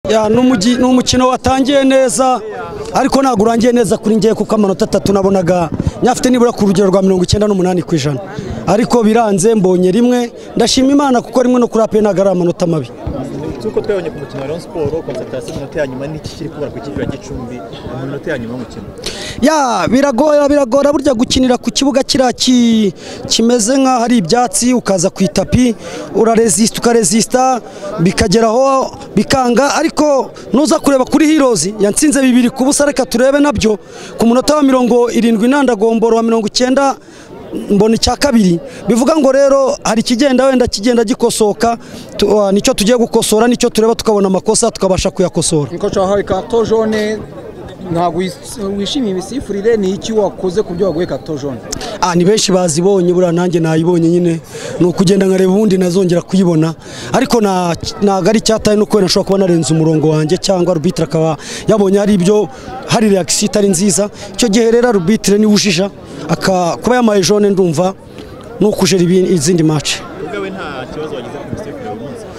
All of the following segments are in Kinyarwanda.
Ya numukino watangiye neza ariko ntago urangiye neza kuri ngiye kuko amanota 3 nabonaga nyafite nibura ku rugero rwa 98% ariko biranze mbonye rimwe ndashima Imana kuko rimwe no kuri ape nagara amanota mabi. Tuko twabonye ku mukino wa Rayon Sport concentration minota ya nyuma n'iki kiri kubara ku ikipe ya Gicumbi minota ya nyuma y'umukino. Ya biragora burya gukinira ku kibuga kimeze nka hari ibyatsi ukaza ku itapi ukaresista bikageraho bikanga ariko nuza kureba kuri Heroes yantsinze 2 ku busa reka turebe nabyo ku munota wa 70 nandagomboro wa 90 mbona icya kabiri bivuga ngo rero hari kigenda wenda kigenda gikosoka nicyo tugiye gukosora nicyo tureba tukabona amakosa tukabasha kuyakosora. Niko cyahaye karton jaune ntabwo wishimiye imisifurire ni iki wakoze kubyo waguye karton jaune? Ni benshi bazibonye bura nanjye nayibonye nyine no kugenda nkareba ubundi nazongera kuyibona ariko nagari cyataye no kwena nshobora kuba narenze umurongo wanjye cyangwa arbitre akaba yabonye hari ibyo hari reaction itari nziza icyo gihe rero arbitre ni wujija kuba yamaye jaune ndumva no kujera izindi match. Ubwawe nta kibazo wagize ku misifurire uyu munsi?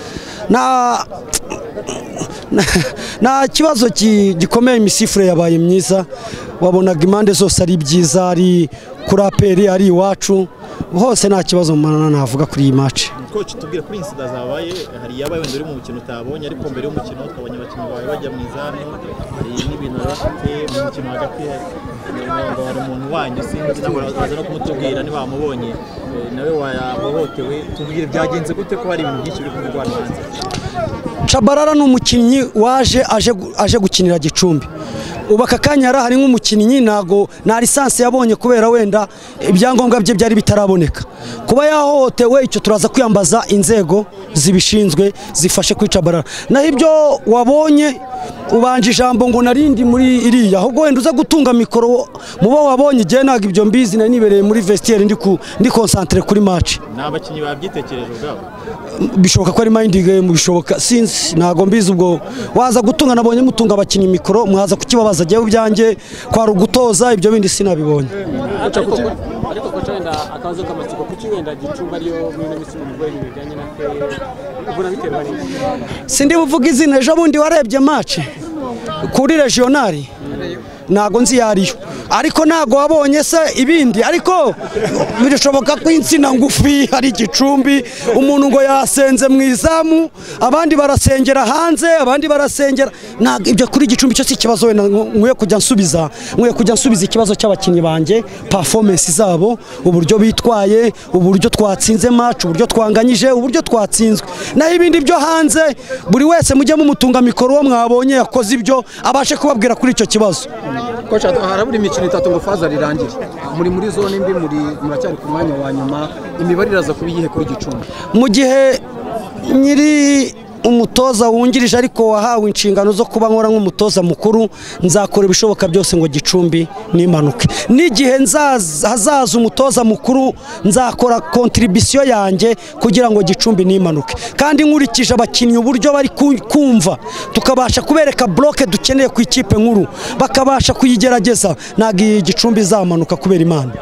Na kibazo gikomeye imisifure yabaye myiza wabonaga impande zose ari byiza ari kuri aperi ari iwacu hose nta kibazo navuga kuri iyi match. Coach tubwira kuri insida zabaye hari yabaye wenda uri mu mukino utabonye ariko mbere y'umukino twabonye abakinnyi bawe bajya mu izamu hari n'ibintu bafite mu mukino hagati ngo hari umuntu wanyu sinzi nabaza no kumutubwira niba wamubonye nawe wayahohotewe tubwire byagenze gute ko hari ibintu byinshi biri kumurwana hanze. Chabarara n'umukinnyi waje aje gukinira Gicumbi ubaka kanyara hari nk'umukinnyi nago na lisansi yabonye kubera wenda ibyangombwa bye byari bitaraboneka kuba yahohotewe icyo turaza kwiyambaza inzego zibishinzwe zifashe kwica Barara naho ibyo wabonye ubanje ijambo ngo narindi muri iriya ahubwo wenda uza gutunga mikoro mubo wabonye je naga ibyo mbizi na nibereye muri vestiaire ndi concentré kuri match. N'abakinnyi babyitekereje ubwabo bishoboka ko ari mind game bishoboka sinzi nago mbizi ubwo waza gutunga nabonye mutunga abakinnyi mikoro mwaza kukibabaza giye ubyanjye kwa rugutoza ibyo bindi sinabibonye. Ariko kocha wenda akazo kamatsiko kuki wenda Gicumbi ariyo mwene misimo bigwe bijyanye na fe ubona biterwa n'iki? Sindi buvuga izina ejo bundi warebye match kuri regional nago nzi yariyo ariko nago wabonye se ibindi ariko birashoboka ko insina ngufi hari Gicumbi umuntu ngo yasenze mu izamu abandi barasengera hanze abandi barasengera ibyo kuri Gicumbi cyo si kibazo wenda nkwiye kujya nsubiza ikibazo cy'abakinnyi banje performance zabo uburyo bitwaye uburyo twatsinze match uburyo twanganyije uburyo twatsinzwe naho ibindi byo hanze buri wese mujye mu mutunga mikoro wo mwabonye yakoze ibyo abashe kubabwira kuri icyo kibazo. Kocha haraburi imikino 3 ngo faza rirangire muri zone mbi muracyari ku mwanya wa nyuma imibare iraza kubiyihe kuri Gicumbi mu gihe nyiri umutoza wungirije ariko wahawe inshingano zo kuba nkora nk'umutoza mukuru nzakora ibishoboka byose ngo Gicumbi nimanuke n'igihe hazaza umutoza mukuru nzakora contribution yanjye kugira ngo Gicumbi nimanuke kandi nkurikije abakinnyi uburyo bari kumva tukabasha kubereka bloke dukeneye ku ikipe nkuru bakabasha kuyigerageza nagi Gicumbi zamanuka kubera Imana.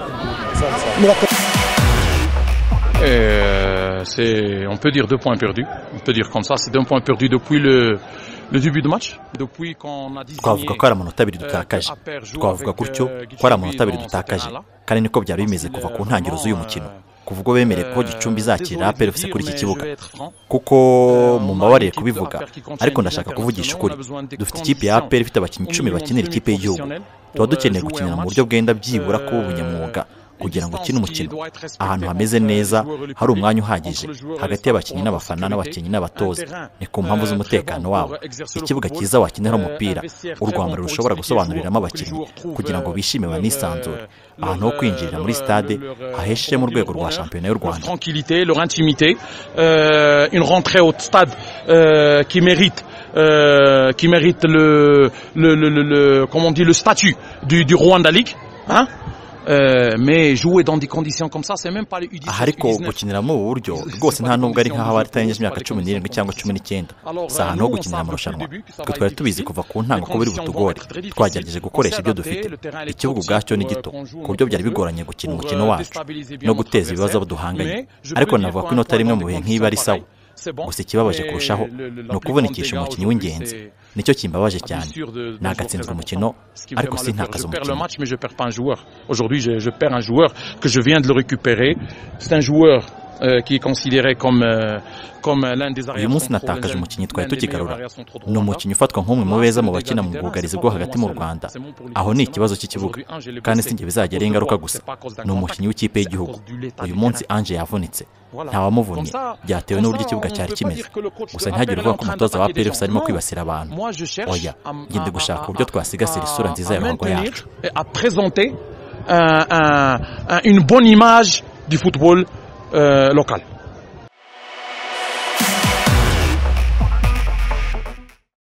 On peut dire 2 points perdus. On peut dire comme ça, c'est 2 points perdus depuis le début du match. Depuis qu'on a désigné. Twavuga ko ari amanota 2 dutakaje. Twavuga gutyo ko ari amanota 2 dutakaje. Kandi niko byari bimeze kuva ku ntangiriro z'uyu mukino. Kuvuga bemereye ko Gicumbi zakira APR FC kuri iki kibuga. Kuko mu mabarire kubivuga ariko ndashaka kuvugisha ukuri. Dufite ikipe ya APR ifite abakinnyi 10 bakinira ikipe y'igihugu. Tuba dukeneye gukinira mu buryo bwenda byibura ko ubunyamwuga kugira ngo ukine umukino ahantu hameze neza hari umwanya uhagije hagati y'abakinnyi n'abafana n'abakinnyi n'abatoza ni ku mpamvu z'umutekano wabo ikibuga cyiza wakinira umupira urwambaro rushobora gusobanuriramo abakinnyi kugira ngo bishime banisanzure ahantu ho kwinjirira muri stade hahesheje mu rwego rwa shampiyona y'u Rwanda. Tranquillité, leur intimité, une rentrée au stade qui mérite le comment on dit le statut du Rwanda League, hein? Mais jouer dans des conditions comme ça c'est même pas le U19. Ariko gukinira mu buryo rwose nta nubwo ari nkaho batarengeje imyaka 17 cyangwa 19 saha no gukinira amarushanwa twe twari tubizi kuva ku ntango ko biri butugore twagerageje gukoresha ibyo dufite ikibuga ubwacyo ni gito ku buryo byari bigoranye gukina umukino wacu no guteza ibibazo duhanganye ariko navuga ko inota rimwe mu bihe nk'ibi ari sawa gusa ikibabaje kurushaho ni ukuvunikisha umukinnyi w'ingenzi nicyo kimbabaje cyane nagatsinzwe umukino ariko sintakaza umukino aujourd'hui je perds un joueur que je viens de le récupérer c'est un joueur qui est considéré comme l'un des arrières. Uyu munsi natakaje umukinnyi twari tukigarura ni umukinnyi ufatwa nk'umwe mu beza mu bakina mu bwugarizi bwo hagati mu Rwanda aho ni ikibazo cy'ikibuga kandi sinjye bizagera ingaruka gusa ni umukinnyi w'ikipe y'igihugu uyu munsi Ange yavunitse ntawamuvunnye byatewe n'uburyo ikibuga cyari kimeze gusa ntihagire uvuga ko umutoza wa PFC arimo kwibasira abantu oya ngende gushaka uburyo twasigasira isura nziza ya ruhago yacu une bonne image du football local.